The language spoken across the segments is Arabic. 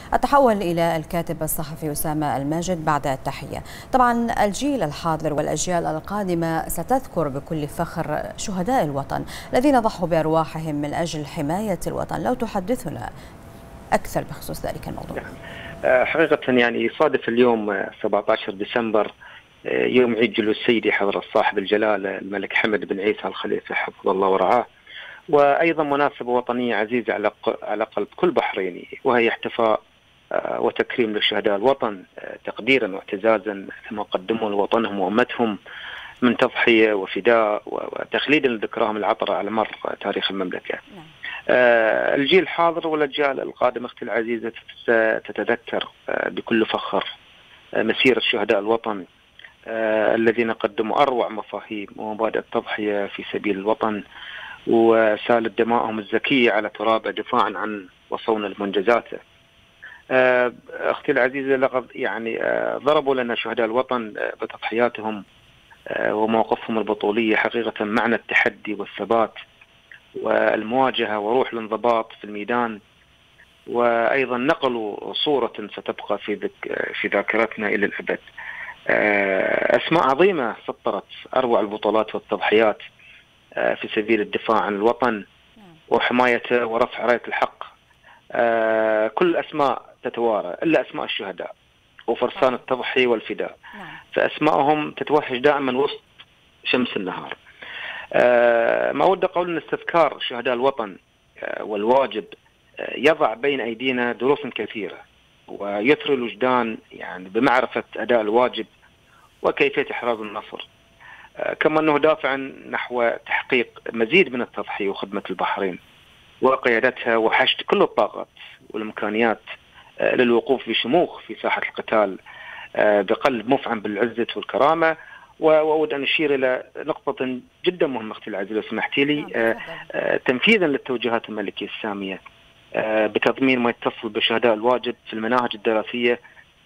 أتحول إلى الكاتب الصحفي أسامة الماجد بعد التحية. طبعا الجيل الحاضر والأجيال القادمة ستذكر بكل فخر شهداء الوطن الذين ضحوا بأرواحهم من أجل حماية الوطن. لو تحدثنا أكثر بخصوص ذلك الموضوع. حقيقة يعني يصادف اليوم 17 ديسمبر يوم عيد جلوس سيدي حضرة صاحب الجلالة الملك حمد بن عيسى الخليفة حفظه الله ورعاه، وأيضا مناسبة وطنية عزيزة على قلب كل بحريني، وهي احتفاء وتكريم لشهداء الوطن تقديرا واعتزازا لما قدموا لوطنهم وأمتهم من تضحية وفداء وتخليدا لذكراهم العطرة على مر تاريخ المملكة. الجيل الحاضر والأجيال القادمة أختي العزيزة تتذكر بكل فخر مسيرة شهداء الوطن الذين قدموا أروع مفاهيم ومبادئ التضحية في سبيل الوطن، وسالت دمائهم الزكية على ترابه دفاعا عن وصون منجزاته. أختي العزيزة لقد يعني ضربوا لنا شهداء الوطن بتضحياتهم ومواقفهم البطولية حقيقة معنى التحدي والثبات والمواجهة وروح الانضباط في الميدان، وأيضا نقلوا صورة ستبقى في ذاكرتنا إلى الأبد. أسماء عظيمة سطرت أروع البطولات والتضحيات في سبيل الدفاع عن الوطن وحمايته ورفع راية الحق. كل الأسماء تتوارى إلا أسماء الشهداء وفرسان التضحية والفداء، فأسمائهم تتوهج دائما وسط شمس النهار. ما أود أقول أن استذكار شهداء الوطن والواجب يضع بين أيدينا دروس كثيرة ويثري الوجدان يعني بمعرفة أداء الواجب وكيفية إحراز النصر، كما أنه دافع نحو تحقيق مزيد من التضحية وخدمة البحرين وقيادتها وحشد كل الطاقات والإمكانيات للوقوف بشموخ في ساحة القتال بقلب مفعم بالعزة والكرامة. وأود أن أشير إلى نقطة جدا مهمة أختي العزيزة لو سمحتي لي، تنفيذا للتوجيهات الملكية السامية بتضمين ما يتصل بشهداء الواجب في المناهج الدراسية،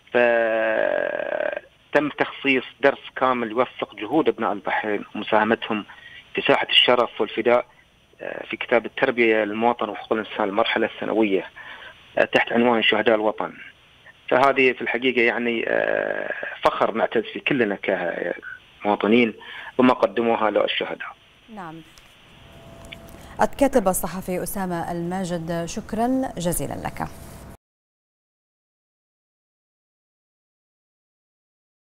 فتم تخصيص درس كامل يوثق جهود أبناء البحرين ومساهمتهم في ساحة الشرف والفداء في كتاب التربية للمواطن وحقوق الإنسان المرحلة الثانوية تحت عنوان شهداء الوطن. فهذه في الحقيقة يعني فخر نعتز فيه كلنا كمواطنين وما قدموها له الشهداء. نعم. الكاتب الصحفي أسامة الماجد، شكرا جزيلا لك.